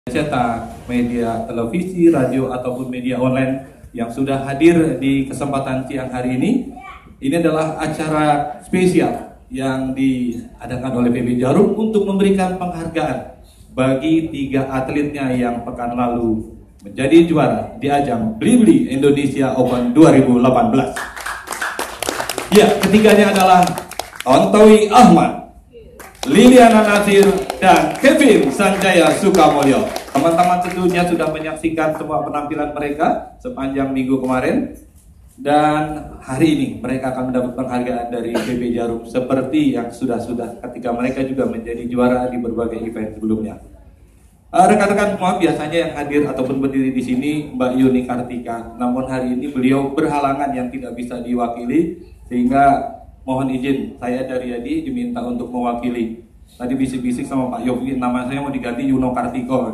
cetak, media televisi, radio ataupun media online yang sudah hadir di kesempatan siang hari ini. Ini adalah acara spesial yang diadakan oleh PB Jarum untuk memberikan penghargaan bagi 3 atletnya yang pekan lalu menjadi juara di ajang Blibli Indonesia Open 2018. Ya, ketiganya adalah Tontowi Ahmad, Liliana Nasir, dan Kevin Sanjaya Sukamulyo. Teman-teman tentunya sudah menyaksikan semua penampilan mereka sepanjang minggu kemarin. Dan hari ini mereka akan mendapat penghargaan dari PB Jarum seperti yang sudah-sudah ketika mereka juga menjadi juara di berbagai event sebelumnya. Rekan-rekan semua, biasanya yang hadir ataupun berdiri di sini Mbak Yuni Kartika. Namun hari ini beliau berhalangan yang tidak bisa diwakili, sehingga mohon izin saya dari Yadi diminta untuk mewakili. Tadi bisik-bisik sama Pak Yogi, nama saya mau diganti Yuno Kartiko.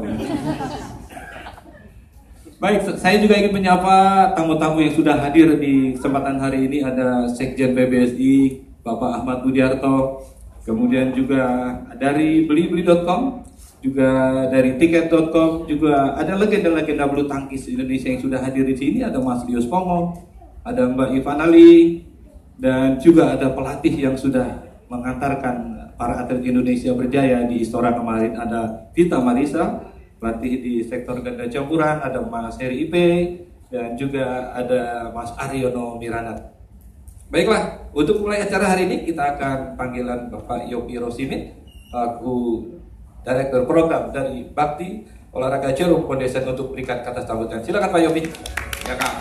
Baik, saya juga ingin menyapa tamu-tamu yang sudah hadir di kesempatan hari ini. Ada Sekjen PBSI, Bapak Ahmad Budiarto, kemudian juga dari Blibli.com, juga dari Tiket.com, juga ada legenda-legenda bulu tangkis Indonesia yang sudah hadir di sini. Ada Mas Lius Pongo, ada Mbak Ivan Ali, dan juga ada pelatih yang sudah mengantarkan para atlet Indonesia berjaya di Istora kemarin. Ada Vita Marisa, pelatih di sektor ganda campuran, ada Mas Heri Ipe, dan juga ada Mas Aryono Miranat. Baiklah, untuk mulai acara hari ini kita akan panggilan Bapak Yopi Rosimin, selaku Direktur Program dari Bakti Olahraga Jarum Foundation, untuk berikan kata sambutan. Silakan Pak Yopi. Ya Kak.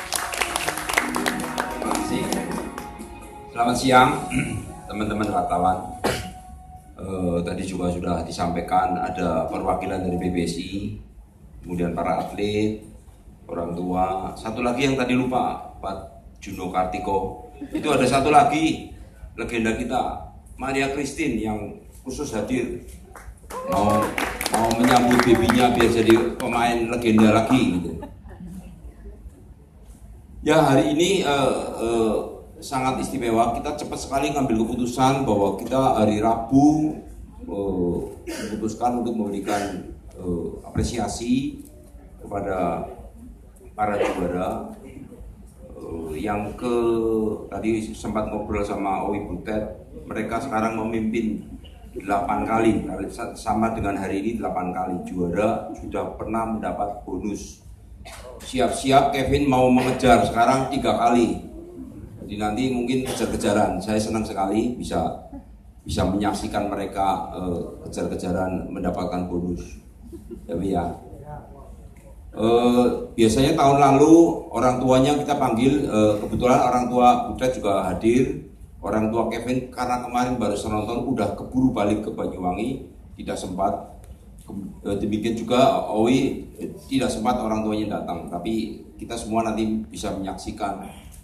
Terima kasih. Selamat siang teman-teman wartawan. Tadi juga sudah disampaikan ada perwakilan dari PBSI, kemudian para atlet, orang tua, satu lagi yang tadi lupa, Pak Juno Kartiko. Itu ada satu lagi legenda kita, Maria Christine, yang khusus hadir mau menyambut babynya biar jadi pemain legenda lagi gitu. Ya, hari ini sangat istimewa. Kita cepat sekali ngambil keputusan bahwa kita hari Rabu memutuskan untuk memberikan apresiasi kepada para juara yang tadi sempat ngobrol sama Owi Butet. Mereka sekarang memimpin 8 kali, sama dengan hari ini 8 kali juara, sudah pernah mendapat bonus. Siap-siap Kevin mau mengejar sekarang 3 kali. Jadi nanti mungkin kejar-kejaran. Saya senang sekali bisa menyaksikan mereka kejar-kejaran mendapatkan bonus. Tapi ya, biasanya tahun lalu orang tuanya kita panggil, kebetulan orang tua Butet juga hadir. Orang tua Kevin karena kemarin baru nonton udah keburu balik ke Banyuwangi, tidak sempat. Demikian juga Owi tidak sempat orang tuanya datang. Tapi kita semua nanti bisa menyaksikan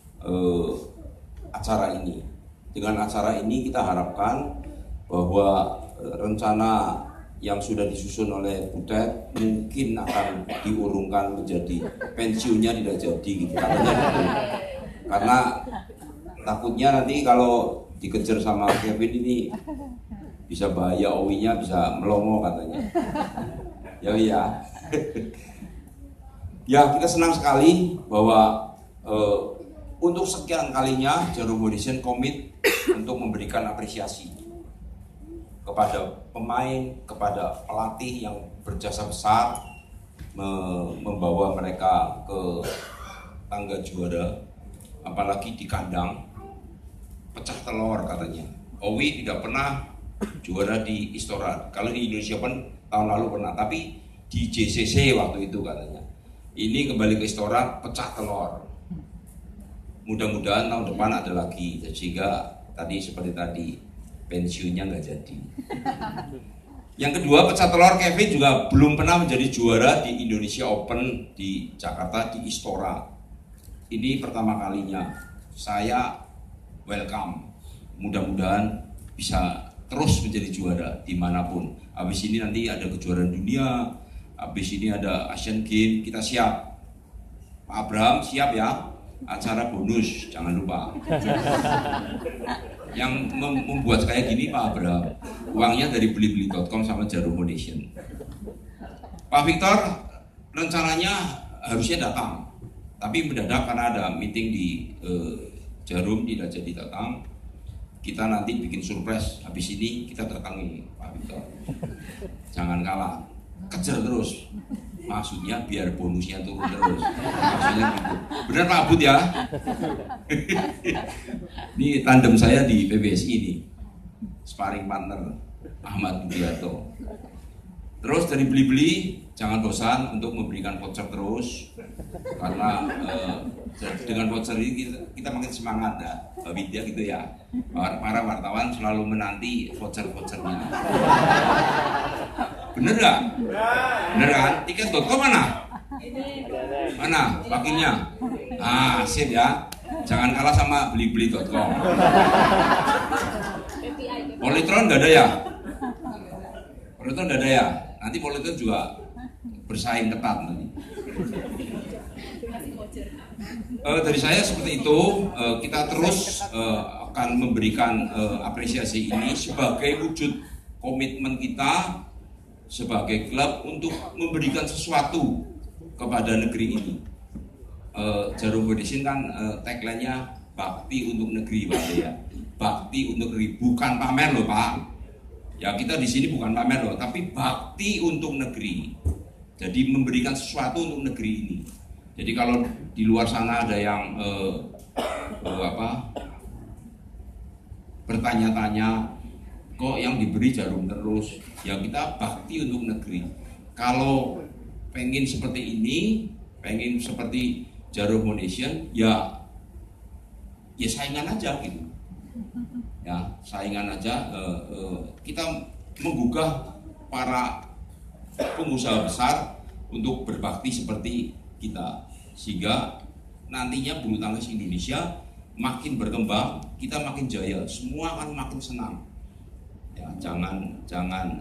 acara ini. Dengan acara ini kita harapkan bahwa rencana yang sudah disusun oleh Butet mungkin akan diurungkan menjadi pensiunnya tidak jadi gitu. Katanya gitu. Karena takutnya nanti kalau dikejar sama Kevin ini bisa bahaya, Owinya bisa melongo katanya. Ya. Ya, kita senang sekali bahwa untuk sekian kalinya Jarum Foundation komit untuk memberikan apresiasi kepada pemain, kepada pelatih yang berjasa besar membawa mereka ke tangga juara, apalagi di kandang pecah telur katanya. Owi tidak pernah juara di Istora. Kalau di Indonesia pun tahun lalu pernah, tapi di JCC waktu itu katanya. Ini kembali ke Istora pecah telur. Mudah-mudahan tahun depan ada lagi, sehingga tadi seperti tadi pensiunnya nggak jadi. Yang kedua, pecah telur Kevin juga belum pernah menjadi juara di Indonesia Open di Jakarta di Istora. Ini pertama kalinya. Saya welcome. Mudah-mudahan bisa terus menjadi juara dimanapun. Habis ini nanti ada kejuaraan dunia, habis ini ada Asian Games, kita siap. Pak Abraham siap ya? Acara bonus, jangan lupa. Yang membuat kayak gini Pak Abraham, uangnya dari Blibli.com sama Jarum Foundation. Pak Victor rencananya harusnya datang, tapi mendadak karena ada meeting di Jarum tidak jadi datang. Kita nanti bikin surprise, habis ini kita datangi Pak Victor. Jangan kalah, kejar terus. Maksudnya biar bonusnya turun terus. Maksudnya gitu. Benar Pak Bud ya? Ini tandem saya di PBSI ini, sparring partner Ahmad Budiarto. Terus dari beli-beli, jangan bosan untuk memberikan voucher terus, karena dengan voucher ini kita makin semangat ya, Pak Widya gitu ya. Para wartawan selalu menanti voucher-vouchernya. Bener nggak? Bener kan? Tiket.com mana? Mana wakilnya? Ah, sip ya. Jangan kalah sama beli-beli.com. Polytron nggak ada ya? Polytron nggak ada ya? Nanti Polytron juga bersaing ketat nanti. Dari saya seperti itu, kita terus akan memberikan apresiasi ini sebagai wujud komitmen kita sebagai klub untuk memberikan sesuatu kepada negeri ini. Jarum Foundation kan tagline-nya bakti untuk negeri, Pak ya. Bakti untuk negeri, bukan pamer loh Pak. Ya kita di sini bukan pamer loh, tapi bakti untuk negeri. Jadi memberikan sesuatu untuk negeri ini. Jadi kalau di luar sana ada yang bertanya-tanya, kok yang diberi Jarum terus? Ya kita bakti untuk negeri. Kalau pengen seperti ini, pengen seperti Jarum Foundation, ya saingan aja gitu. Ya saingan aja. Kita menggugah para pengusaha besar untuk berbakti seperti kita, sehingga nantinya bulu tangkis Indonesia makin berkembang, kita makin jaya, semua akan makin senang. Ya, jangan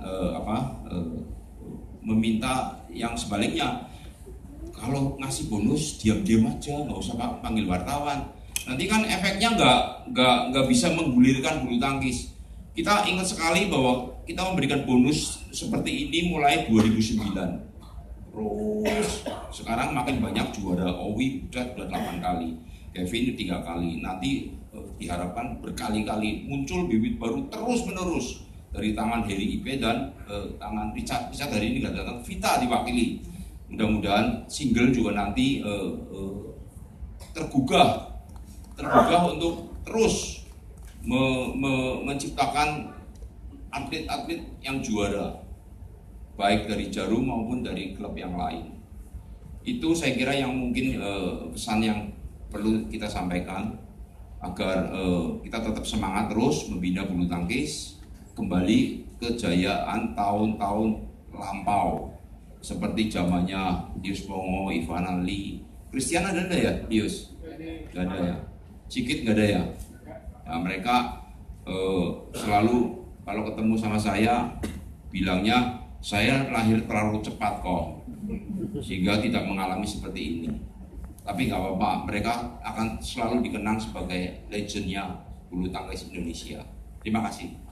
meminta yang sebaliknya. Kalau ngasih bonus diam-diam aja, nggak usah panggil wartawan. Nanti kan efeknya nggak bisa menggulirkan bulu tangkis. Kita ingat sekali bahwa kita memberikan bonus seperti ini mulai 2009. Terus sekarang makin banyak juara. Owi udah 8 kali, Kevin 3 kali. Nanti diharapkan berkali-kali muncul bibit baru terus menerus dari tangan Heri Ipe dan tangan Richard hari ini nggak datang, Vita diwakili. Mudah-mudahan single juga nanti tergugah untuk terus menciptakan atlet-atlet yang juara, baik dari Jarum maupun dari klub yang lain. Itu saya kira yang mungkin pesan yang perlu kita sampaikan agar kita tetap semangat terus membina bulu tangkis kembali kejayaan tahun-tahun lampau seperti zamannya Dius Pongo, Ivan Ali, Christian ada ya Dius? Gak ada ya? Cikit gak ada ya? Nah, mereka selalu kalau ketemu sama saya bilangnya saya lahir terlalu cepat kok, sehingga tidak mengalami seperti ini. Tapi nggak apa-apa, mereka akan selalu dikenang sebagai legendnya bulu tangkis Indonesia. Terima kasih.